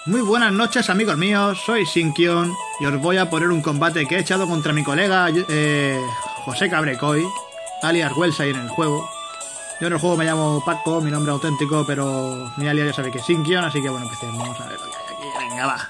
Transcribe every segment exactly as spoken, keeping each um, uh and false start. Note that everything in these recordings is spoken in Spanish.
Muy buenas noches, amigos míos, soy Sinkion y os voy a poner un combate que he echado contra mi colega eh, José Cabrecoy, alias Welsay en el juego. Yo en el juego me llamo Paco, mi nombre auténtico, pero mi alias ya sabe que es Sinkion, así que bueno, empecemos. Vamos a ver lo que hay aquí, venga, va.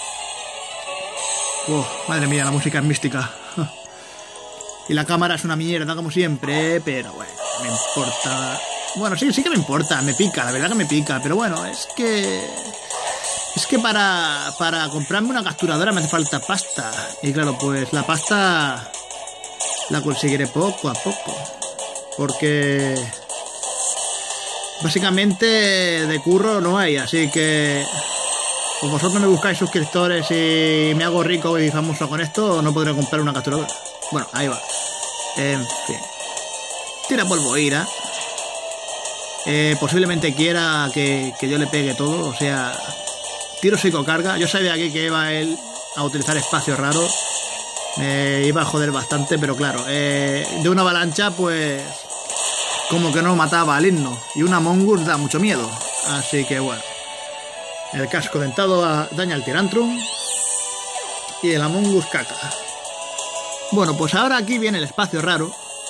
Uf, madre mía, la música es mística. Y la cámara es una mierda como siempre, pero bueno, me importa. Bueno, sí, sí que me importa, me pica, la verdad que me pica, pero bueno, es que... Es que para, para comprarme una capturadora me hace falta pasta. Y claro, pues la pasta la conseguiré poco a poco. Porque básicamente de curro no hay, así que pues vosotros me buscáis suscriptores y me hago rico y famoso con esto, no podré comprar una capturadora. Bueno, ahí va. En fin. Tira polvo ira. Eh, posiblemente quiera que, que yo le pegue todo, o sea... Tiro psicocarga. Yo sabía aquí que iba él a utilizar espacio raro. Me iba a joder bastante, pero claro, eh, de una avalancha pues como que no mataba al himno. Y una Among Us da mucho miedo. Así que bueno. El casco dentado a, daña al Tyrantrum. Y el Among Us caca. Bueno, pues ahora aquí viene el espacio raro.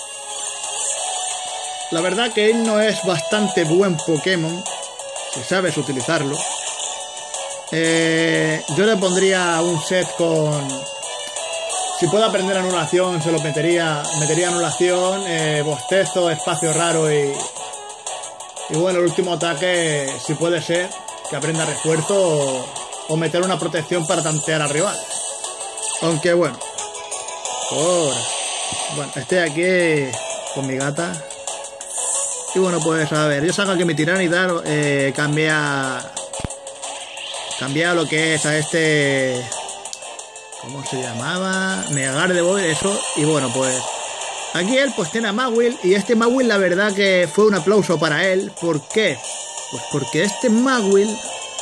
La verdad que himno es bastante buen Pokémon si sabes utilizarlo. Eh, yo le pondría un set con... Si puedo aprender anulación, se lo metería. Metería anulación, eh, bostezo, espacio raro y... Y bueno, el último ataque, si puede ser, que aprenda refuerzo o, o meter una protección para tantear al rival. Aunque bueno. Ahora. Bueno, estoy aquí con mi gata. Y bueno, pues a ver, yo saco que mi Tiranitar eh, cambia... Cambia lo que es a este... ¿Cómo se llamaba? Mega Gardevoir, eso. Y bueno, pues... Aquí él pues tiene a Magwell. Y este Magwell la verdad que fue un aplauso para él. ¿Por qué? Pues porque este Magwell...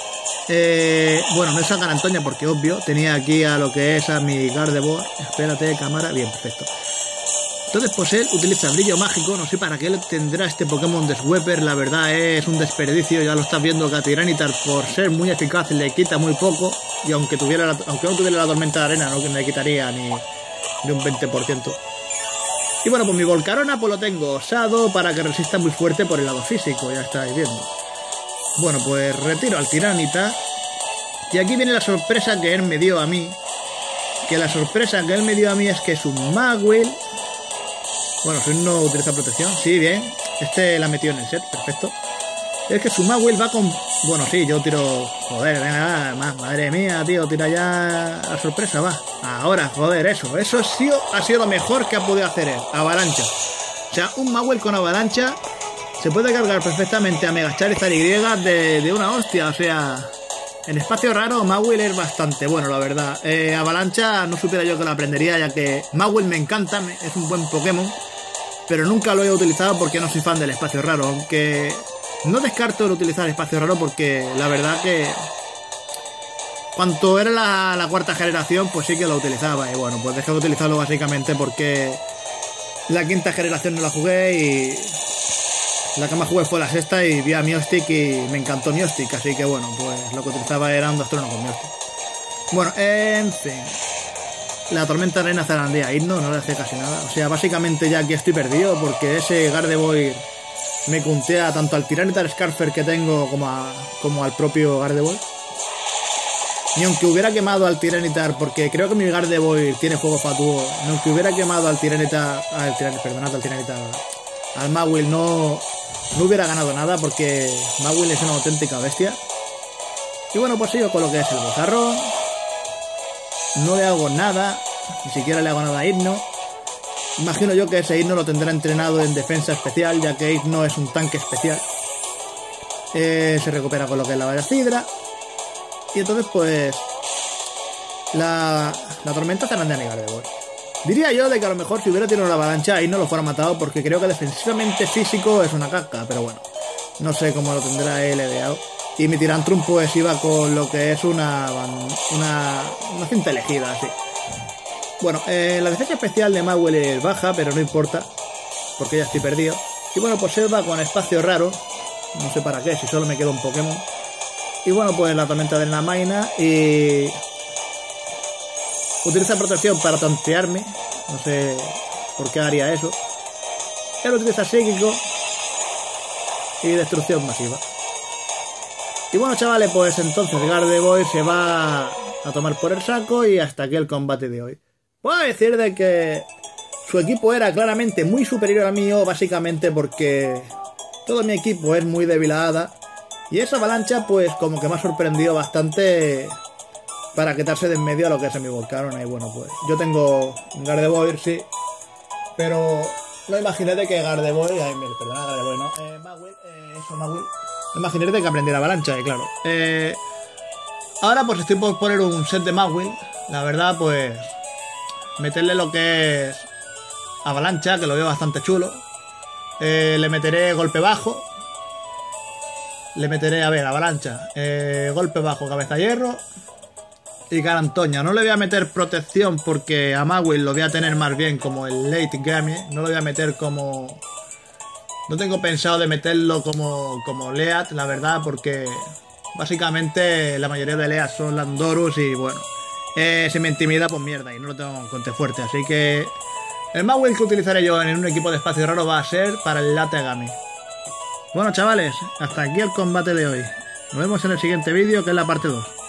Eh, bueno, no es a Gran Antonia porque obvio. Tenía aquí a lo que es a mi Gardevoir. Espérate, cámara. Bien, perfecto. Entonces pues él utiliza brillo mágico, no sé para qué él tendrá este Pokémon de Sweeper, la verdad es un desperdicio, ya lo estás viendo que a Tiranitar por ser muy eficaz le quita muy poco, y aunque tuviera la, aunque no tuviera la tormenta de arena no le quitaría ni, ni un veinte por ciento. Y bueno, pues mi Volcarona pues lo tengo osado para que resista muy fuerte por el lado físico, ya estáis viendo. Bueno, pues retiro al Tiranitar, y aquí viene la sorpresa que él me dio a mí, que la sorpresa que él me dio a mí es que su Magwell... Bueno, si no utiliza protección, sí, bien. Este la metió en el set, perfecto. Es que su Magwell va con... Bueno, sí, yo tiro... Joder, venga, más, madre mía, tío, tira ya a sorpresa, va. Ahora, joder, eso. Eso sí ha sido lo mejor que ha podido hacer él. Avalancha. O sea, un Magwell con avalancha se puede cargar perfectamente a Mega Charizard Y de, de una hostia, o sea... En espacio raro, Magwell es bastante bueno, la verdad. Eh, avalancha no supiera yo que la aprendería, ya que Magwell me encanta, es un buen Pokémon. Pero nunca lo he utilizado porque no soy fan del espacio raro. Aunque no descarto el utilizar espacio raro porque la verdad que... Cuanto era la, la cuarta generación, pues sí que lo utilizaba. Y bueno, pues dejé de utilizarlo básicamente porque... La quinta generación no la jugué y... La que más jugué fue la sexta y vi a Miostic y me encantó Miostic, así que bueno, pues lo que utilizaba era un Dastrono con Miostic. Bueno, en fin. La tormenta reina zarandea himno, no le hace casi nada. O sea, básicamente ya aquí estoy perdido porque ese Gardevoir me cuntea tanto al Tiranitar Scarfer que tengo como, a, como al propio Gardevoir. Ni aunque hubiera quemado al Tiranitar, porque creo que mi Gardevoir tiene fuego fatuo, ni aunque hubiera quemado al Tiranitar, al Tiranitar, perdonad, al Tiranitar, al Magwell no... No hubiera ganado nada porque Magwell es una auténtica bestia. Y bueno, pues sigo con lo que es el bozarrón. No le hago nada. Ni siquiera le hago nada a Hipno. Imagino yo que ese Hipno lo tendrá entrenado en defensa especial, ya que Hipno es un tanque especial. Eh, se recupera con lo que es la valla Cidra. Y entonces pues... La, la tormenta zarandea a Gardevoir. Diría yo de que a lo mejor si hubiera tirado una avalancha ahí no lo fuera matado porque creo que defensivamente físico es una caca, pero bueno, no sé cómo lo tendrá él ideado. Y mi Tyrantrum pues iba con lo que es una una, una cinta elegida, así. Bueno, eh, la defensa especial de Magwell es baja, pero no importa, porque ya estoy perdido. Y bueno, pues él va con espacio raro, no sé para qué, si solo me queda un Pokémon. Y bueno, pues la tormenta de la máquina y utiliza protección para tontearme. No sé por qué haría eso. Él utiliza psíquico y destrucción masiva. Y bueno, chavales, pues entonces Gardevoir se va a tomar por el saco y hasta aquí el combate de hoy. Puedo decir de que su equipo era claramente muy superior al mío, básicamente porque todo mi equipo es muy débil a hada. Y esa avalancha pues como que me ha sorprendido bastante para quitarse de en medio a lo que es mi Volcarona. Y bueno, pues yo tengo Gardevoir, sí, pero no imaginé de que Gardevoir, ay, me perdona, Gardevoir, no, eh, Magwell, eh, eso, Magwell, no imaginé de que aprendiera avalancha, y claro. Eh, ahora pues estoy por poner un set de Magwell, la verdad pues meterle lo que es avalancha, que lo veo bastante chulo. Eh, le meteré golpe bajo. Le meteré, a ver, avalancha, eh, golpe bajo, cabeza hierro y Carantoña. No le voy a meter protección porque a Magwell lo voy a tener más bien como el late game. No lo voy a meter como... No tengo pensado de meterlo como, como Leat, la verdad, porque básicamente la mayoría de Leat son Landorus y bueno, eh, si me intimida pues mierda y no lo tengo en conte fuerte. Así que el Magwell que utilizaré yo en un equipo de espacio raro va a ser para el Lategami. Bueno, chavales, hasta aquí el combate de hoy. Nos vemos en el siguiente vídeo, que es la parte dos.